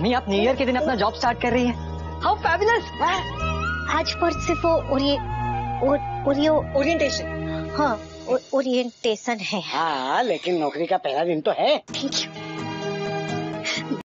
यानी आप new year के दिन अपना जॉब स्टार्ट कर रही हैं? How fabulous! आज पर सिर्फ ओरिएंटेशन। हाँ, ओरिएंटेशन है। हाँ, लेकिन नौकरी का पहला दिन तो है। Thank you.